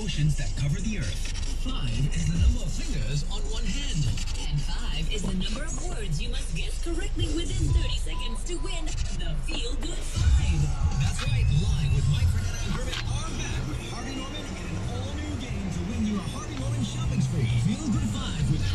oceans that cover the earth. 5 is the number of fingers on one hand. And 5 is the number of words you must guess correctly within 30 seconds to win the Feel Good 5. That's right, Live with Mike Fernetta and Griffin are back with Harvey Norman in an all-new game to win your Harvey Norman shopping spree. Feel Good 5 with